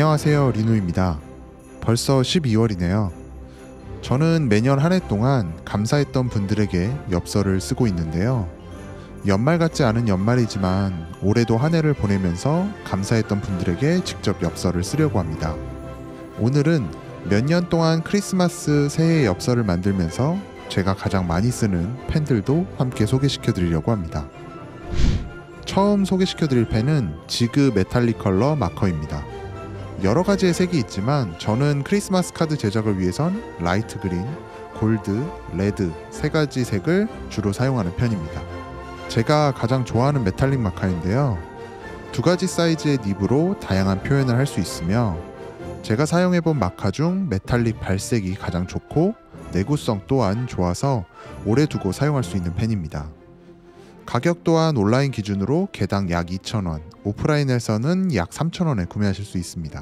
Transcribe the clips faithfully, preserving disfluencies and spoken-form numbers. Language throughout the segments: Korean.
안녕하세요, 리누입니다. 벌써 십이월이네요. 저는 매년 한 해 동안 감사했던 분들에게 엽서를 쓰고 있는데요. 연말 같지 않은 연말이지만 올해도 한 해를 보내면서 감사했던 분들에게 직접 엽서를 쓰려고 합니다. 오늘은 몇 년 동안 크리스마스 새해 엽서를 만들면서 제가 가장 많이 쓰는 펜들도 함께 소개시켜 드리려고 합니다. 처음 소개시켜 드릴 펜은 지그 메탈릭 컬러 마커입니다. 여러 가지의 색이 있지만 저는 크리스마스 카드 제작을 위해선 라이트 그린, 골드, 레드 세 가지 색을 주로 사용하는 편입니다. 제가 가장 좋아하는 메탈릭 마카인데요. 두 가지 사이즈의 닙으로 다양한 표현을 할 수 있으며 제가 사용해본 마카 중 메탈릭 발색이 가장 좋고 내구성 또한 좋아서 오래 두고 사용할 수 있는 펜입니다. 가격 또한 온라인 기준으로 개당 약 이천 원, 오프라인에서는 약 삼천 원에 구매하실 수 있습니다.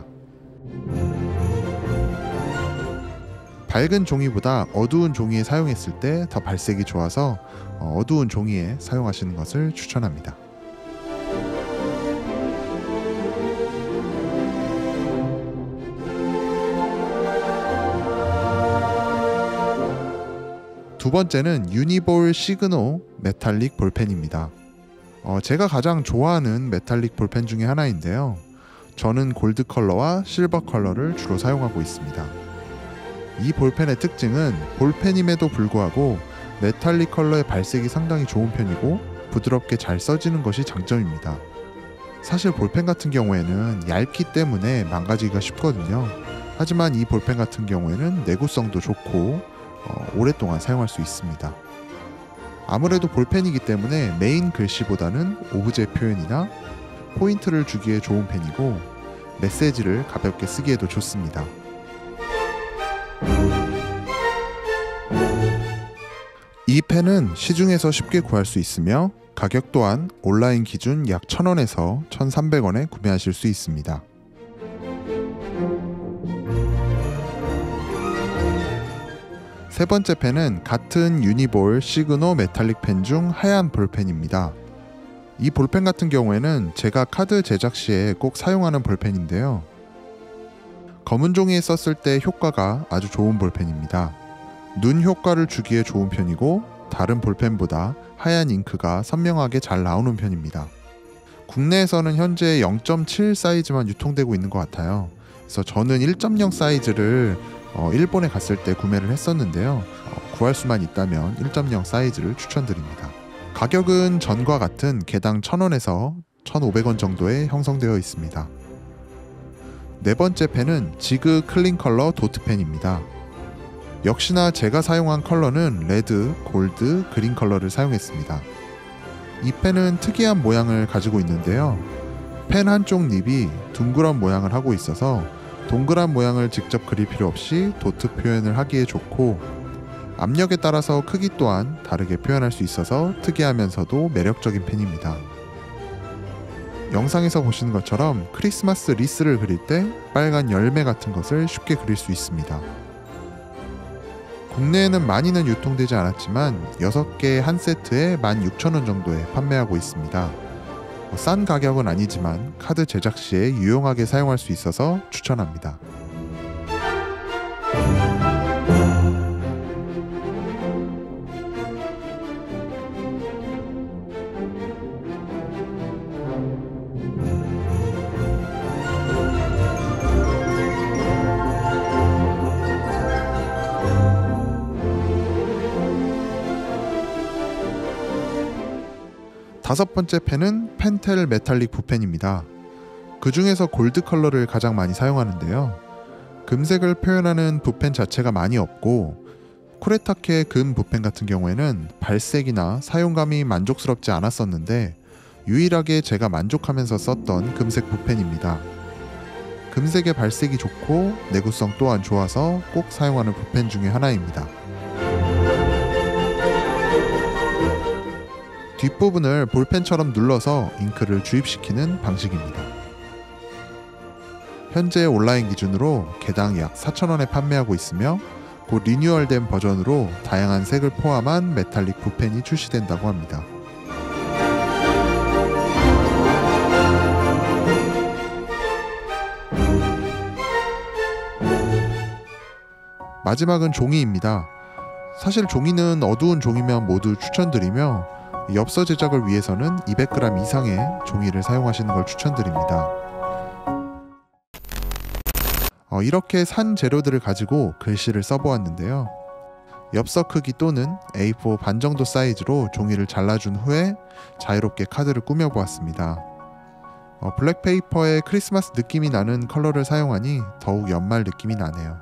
밝은 종이보다 어두운 종이에 사용했을 때 더 발색이 좋아서 어두운 종이에 사용하시는 것을 추천합니다. 두 번째는 유니볼 시그노 메탈릭 볼펜입니다. 어, 제가 가장 좋아하는 메탈릭 볼펜 중에 하나인데요. 저는 골드 컬러와 실버 컬러를 주로 사용하고 있습니다. 이 볼펜의 특징은 볼펜임에도 불구하고 메탈릭 컬러의 발색이 상당히 좋은 편이고 부드럽게 잘 써지는 것이 장점입니다. 사실 볼펜 같은 경우에는 얇기 때문에 망가지기가 쉽거든요. 하지만 이 볼펜 같은 경우에는 내구성도 좋고 어, 오랫동안 사용할 수 있습니다. 아무래도 볼펜이기 때문에 메인 글씨보다는 오브제 표현이나 포인트를 주기에 좋은 펜이고 메시지를 가볍게 쓰기에도 좋습니다. 이 펜은 시중에서 쉽게 구할 수 있으며 가격 또한 온라인 기준 약 천 원에서 천삼백 원에 구매하실 수 있습니다. 세 번째 펜은 같은 유니볼 시그노 메탈릭 펜 중 하얀 볼펜입니다. 이 볼펜 같은 경우에는 제가 카드 제작 시에 꼭 사용하는 볼펜인데요. 검은 종이에 썼을 때 효과가 아주 좋은 볼펜입니다. 눈 효과를 주기에 좋은 편이고 다른 볼펜보다 하얀 잉크가 선명하게 잘 나오는 편입니다. 국내에서는 현재 영 점 칠 사이즈만 유통되고 있는 것 같아요. 그래서 저는 일 점 영 사이즈를 어, 일본에 갔을 때 구매를 했었는데요. 어, 구할 수만 있다면 일 점 영 사이즈를 추천드립니다. 가격은 전과 같은 개당 천 원에서 천오백 원 정도에 형성되어 있습니다. 네 번째 펜은 지그 클린 컬러 도트 펜입니다. 역시나 제가 사용한 컬러는 레드, 골드, 그린 컬러를 사용했습니다. 이 펜은 특이한 모양을 가지고 있는데요. 펜 한쪽 닙이 둥그런 모양을 하고 있어서 동그란 모양을 직접 그릴 필요 없이 도트 표현을 하기에 좋고 압력에 따라서 크기 또한 다르게 표현할 수 있어서 특이하면서도 매력적인 펜입니다. 영상에서 보시는 것처럼 크리스마스 리스를 그릴 때 빨간 열매 같은 것을 쉽게 그릴 수 있습니다. 국내에는 많이는 유통되지 않았지만 여섯 개 한 세트에 만 육천 원 정도에 판매하고 있습니다. 싼 가격은 아니지만 카드 제작 시에 유용하게 사용할 수 있어서 추천합니다. 다섯 번째 펜은 펜텔 메탈릭 붓펜입니다. 그 중에서 골드 컬러를 가장 많이 사용하는데요. 금색을 표현하는 붓펜 자체가 많이 없고 쿠레타케 금 붓펜 같은 경우에는 발색이나 사용감이 만족스럽지 않았었는데 유일하게 제가 만족하면서 썼던 금색 붓펜입니다. 금색의 발색이 좋고 내구성 또한 좋아서 꼭 사용하는 붓펜 중에 하나입니다. 뒷부분을 볼펜처럼 눌러서 잉크를 주입시키는 방식입니다. 현재 온라인 기준으로 개당 약 사천 원에 판매하고 있으며 곧 리뉴얼된 버전으로 다양한 색을 포함한 메탈릭 붓펜이 출시된다고 합니다. 마지막은 종이입니다. 사실 종이는 어두운 종이면 모두 추천드리며 엽서 제작을 위해서는 이백 그램 이상의 종이를 사용하시는 걸 추천드립니다. 어, 이렇게 산 재료들을 가지고 글씨를 써보았는데요. 엽서 크기 또는 에이 사 반 정도 사이즈로 종이를 잘라준 후에 자유롭게 카드를 꾸며보았습니다. 어, 블랙페이퍼에 크리스마스 느낌이 나는 컬러를 사용하니 더욱 연말 느낌이 나네요.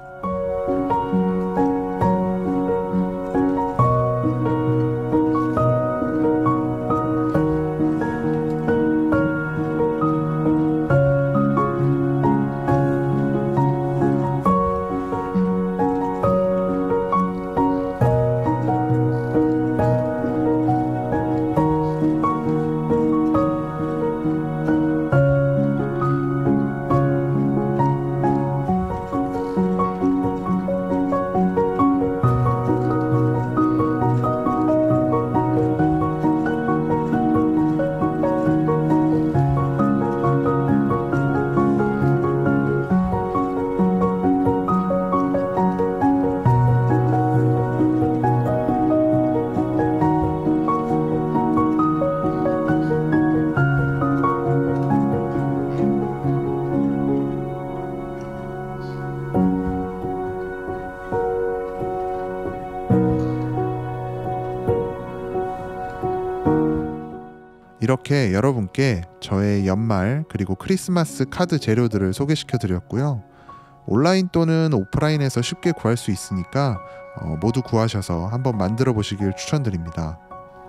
이렇게 여러분께 저의 연말 그리고 크리스마스 카드 재료들을 소개시켜 드렸고요. 온라인 또는 오프라인에서 쉽게 구할 수 있으니까 어, 모두 구하셔서 한번 만들어 보시길 추천드립니다.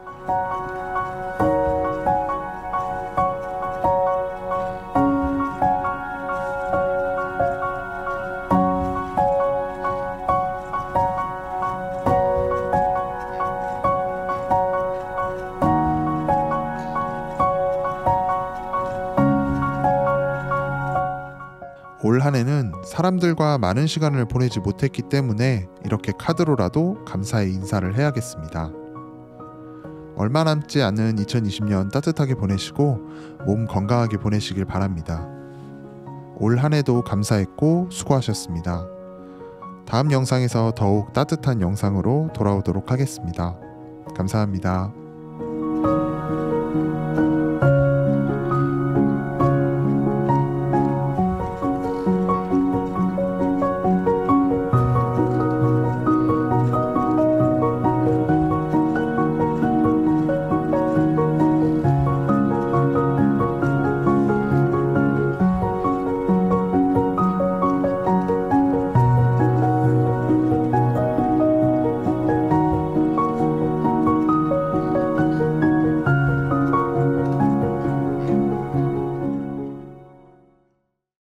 올 한 해는 사람들과 많은 시간을 보내지 못했기 때문에 이렇게 카드로라도 감사의 인사를 해야겠습니다. 얼마 남지 않은 이천이십 년 따뜻하게 보내시고 몸 건강하게 보내시길 바랍니다. 올 한 해도 감사했고 수고하셨습니다. 다음 영상에서 더욱 따뜻한 영상으로 돌아오도록 하겠습니다. 감사합니다.